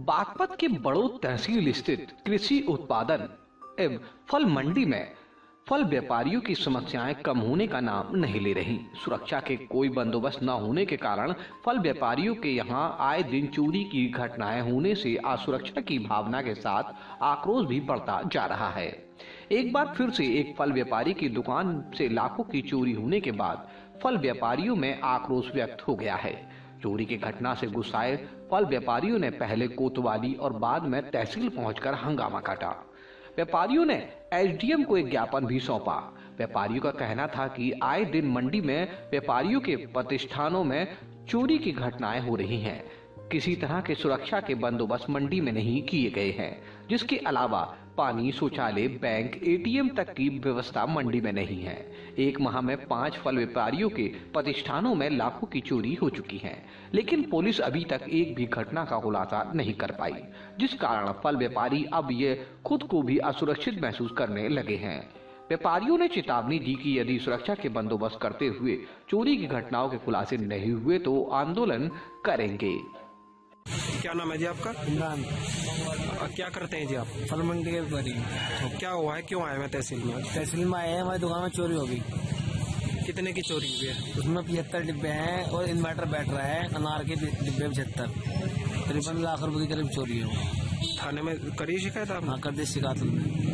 बागपत के बड़ौद तहसील स्थित कृषि उत्पादन एवं फल मंडी में फल व्यापारियों की समस्याएं कम होने का नाम नहीं ले रही। सुरक्षा के कोई बंदोबस्त न होने के कारण फल व्यापारियों के यहां आए दिन चोरी की घटनाएं होने से असुरक्षा की भावना के साथ आक्रोश भी बढ़ता जा रहा है। एक बार फिर से एक फल व्यापारी की दुकान से लाखों की चोरी होने के बाद फल व्यापारियों में आक्रोश व्यक्त हो गया है। चोरी की घटना से गुस्साए फल व्यापारियों ने पहले कोतवाली और बाद में तहसील पहुंचकर हंगामा काटा। व्यापारियों ने एसडीएम को एक ज्ञापन भी सौंपा। व्यापारियों का कहना था कि आए दिन मंडी में व्यापारियों के प्रतिष्ठानों में चोरी की घटनाएं हो रही हैं। किसी तरह के सुरक्षा के बंदोबस्त मंडी में नहीं किए गए हैं, जिसके अलावा पानी, शौचालय, बैंक, एटीएम तक की व्यवस्था मंडी में नहीं है। एक माह में 5 फल व्यापारियों के प्रतिष्ठानों में लाखों की चोरी हो चुकी है, लेकिन पुलिस अभी तक एक भी घटना का खुलासा नहीं कर पाई, जिस कारण फल व्यापारी अब ये खुद को भी असुरक्षित महसूस करने लगे हैं। व्यापारियों ने चेतावनी दी कि यदि सुरक्षा के बंदोबस्त करते हुए चोरी की घटनाओं के खुलासे नहीं हुए तो आंदोलन करेंगे। क्या नाम है जी आपका? इमरान। क्या करते हैं जी आप? फल मंडी के व्यापारी। तो क्या हुआ है, क्यों आए हैं तहसील में? तहसील में आए हैं, हमारी दुकान में चोरी हो गई। कितने की चोरी हुई है? उसमें 75 डिब्बे हैं और इन्वर्टर बैठ रहा है। अनार के डिब्बे 75, 53 लाख रुपए की करीब चोरी है। थाने में करी शिकायत आपने? हाँ, कर दी शिकायत।